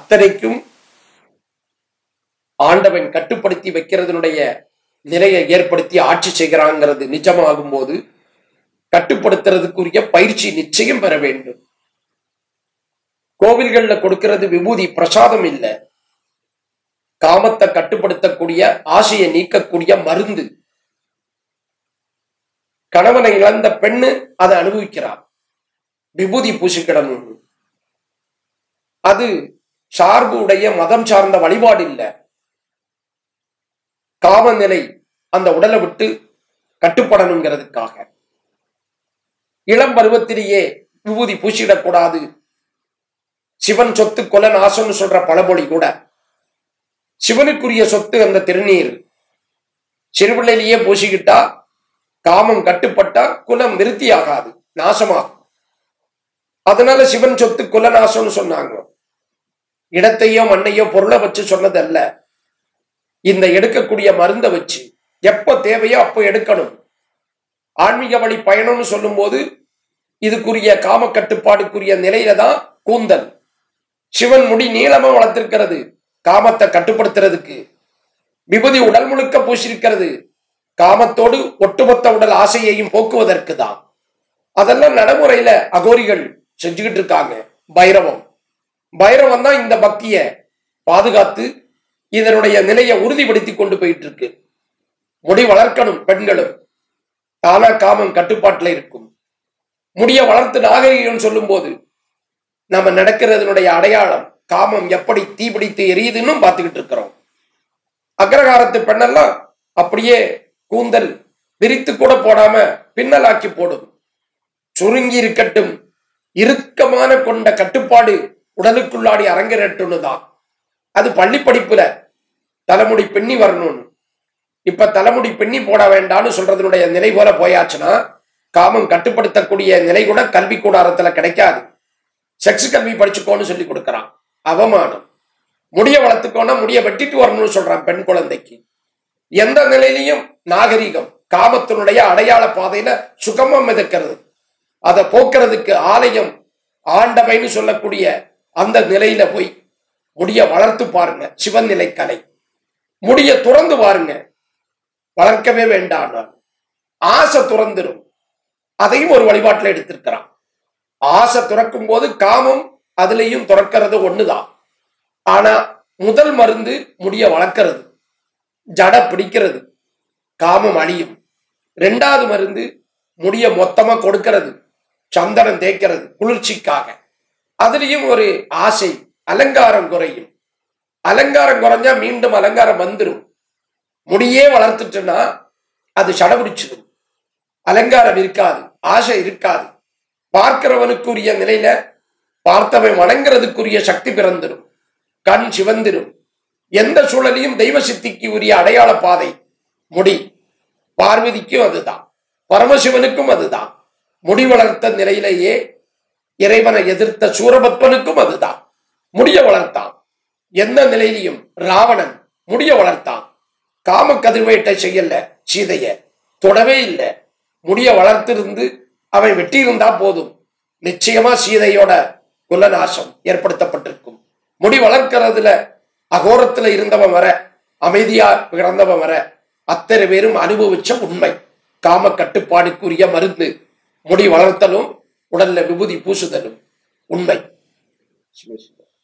அத்தனைக்கும் ஆண்டவன் கட்டுப்படுத்தி வைக்கிறதுனுடைய நிலையை ஏற்படுத்தி ஆட்சி செய்கிறாங்கிறது நிஜமாகும் போது கட்டுப்படுத்துறதுக்குரிய பயிற்சி நிச்சயம் பெற வேண்டும். கோவில்கள்ல கொடுக்கிறது விபூதி பிரசாதம் இல்லை, காமத்தை கட்டுப்படுத்தக்கூடிய ஆசையை நீக்கக்கூடிய மருந்து. கணவனை இழந்த பெண்ணு அதை அனுபவிக்கிறார், விபூதி பூசிக்கிடணும். அது சார்பு உடைய மதம் சார்ந்த வழிபாடு இல்லை, காமநிலை அந்த உடலை விட்டு கட்டுப்படணுங்கிறதுக்காக. இளம் பருவத்திலேயே விபூதி பூசிடக்கூடாது, சிவன் சொத்து கொல நாசம்னு சொல்ற பழமொழி கூட. சிவனுக்குரிய சொத்து அந்த திருநீர். சிறுபிள்ளையிலேயே பூசிக்கிட்டா காமம் கட்டுப்பட்டா குலம் விருத்தி ஆகாது, நாசமாகும். அதனால சிவன் சொத்து குல நாசம்னு சொன்னாங்க. இடத்தையோ மண்ணையோ பொருளை வச்சு சொன்னது அல்ல, இந்த எடுக்கக்கூடிய மருந்தை வச்சு எப்ப தேவையோ அப்போ எடுக்கணும். ஆன்மீக வழி பயணம்னு சொல்லும் போது இதுக்குரிய காம கட்டுப்பாடுக்குரிய நிலையில தான் கூந்தல். சிவன் முடி நீளமா வளர்த்திருக்கிறது காமத்தை கட்டுப்படுத்துறதுக்கு. விபூதி உடல் முழுக்க பூசிருக்கிறது காமத்தோடு ஒட்டுமொத்த உடல் ஆசையையும் போக்குவதற்கு தான். அதெல்லாம் நடைமுறையில அகோரிகள் செஞ்சுக்கிட்டு இருக்காங்க. பைரவம் தான் இந்த பக்தியை பாதுகாத்து இதனுடைய நிலையை உறுதிப்படுத்தி கொண்டு போயிட்டு இருக்கு. முடி வளர்க்கணும் பெண்களும், தானா காமம் கட்டுப்பாட்டுல இருக்கும். முடிய வளர்த்து நாகரிகம் சொல்லும் போது நம்ம நடக்கிறதுனுடைய அடையாளம் காமம் எப்படி தீபிடித்து எரியுதுன்னு பார்த்துக்கிட்டு இருக்கிறோம். அக்ரகாரத்து பெண்ணெல்லாம் அப்படியே கூந்தல் விரித்து கூட போடாம பின்னலாக்கி போடும். சுருங்கி இருக்கட்டும், இறுக்கமான கொண்ட கட்டுப்பாடு உடலுக்குள்ளாடி அரங்கேறட்டும்னு தான். அது பள்ளி படிப்புல தலைமுடி பின்னி வரணும்னு. இப்ப தலைமுடி பின்னி போட வேண்டாம்னு சொல்றதுனுடைய நிலை போல போயாச்சுன்னா காமம் கட்டுப்படுத்தக்கூடிய நிலை கூட கல்வி கூடாரத்துல கிடைக்காது. செக்ஸ் கல்வி படிச்சுக்கோன்னு சொல்லி கொடுக்கறான், அவமானம். முடிய வளர்த்துக்கோன்னா முடிய வெட்டிட்டு வரணும்னு சொல்றான் பெண் குழந்தைக்கு. எந்த நிலையிலையும் நாகரிகம் காமத்தினுடைய அடையாள பாதையில சுகமா மிதக்கிறது. அதை போக்குறதுக்கு ஆலயம் ஆண்டவைன்னு சொல்லக்கூடிய அந்த நிலையில போய் முடிய வளர்த்து பாருங்க. சிவன் நிலை கலை. முடிய துறந்து பாருங்க, வளர்க்கவே வேண்டாம். ஆசை துறந்துரும். அதையும் ஒரு வழிபாட்டுல எடுத்திருக்கிறான். ஆசை துறக்கும் போது காமம் அதுலயும் துறக்கிறது ஒண்ணுதான். ஆனா முதல் மருந்து முடிய வளர்க்கிறது, ஜட பிடிக்கிறது, காமம் அழியும். ரெண்டாவது மருந்து முடிய மொத்தமா கொடுக்கிறது, சந்தனம் தேய்க்கிறது குளிர்ச்சிக்காக. அதுலயும் ஒரு ஆசை, அலங்காரம் குறையும். அலங்காரம் குறைஞ்சா மீண்டும் அலங்காரம் வந்துடும். முடியே வளர்த்துட்டுன்னா அது சடபிடிச்சிடும், அலங்காரம் இருக்காது, ஆசை இருக்காது. பார்க்கிறவனுக்குரிய நிலையில பார்த்தவன் வணங்குறதுக்குரிய சக்தி பிறந்துடும், கண் சிவந்திரும். எந்த சூழலையும் தெய்வ சித்திக்கு உரிய அடையாள பாதை முடி. பார்வதிக்கும் அதுதான், பரமசிவனுக்கும் அதுதான். முடி வளர்த்த நிலையிலேயே இறைவனை எதிர்த்த சூரபத்மனுக்கும் அதுதான், முடிய வளர்த்தான். எந்த நிலையிலையும் ராவணன் முடிய வளர்த்தான். காம கதிர்வேட்டை செய்யல, சீதைய தொடவே இல்லை. முடிய வளர்த்திருந்து அவன் வெட்டி இருந்தா போதும், நிச்சயமா சீதையோட குலநாசம் ஏற்படுத்தப்பட்டிருக்கும். முடி வளர்க்கிறதுல அகோரத்துல இருந்தவன் வர, அமைதியா பிறந்தவன் வர அத்தனை பேரும் அனுபவிச்ச உண்மை. காம கட்டுப்பாடுக்குரிய மருந்து முடி வளர்த்தலும் உடல்ல விபூதி பூசுதலும் உண்மை.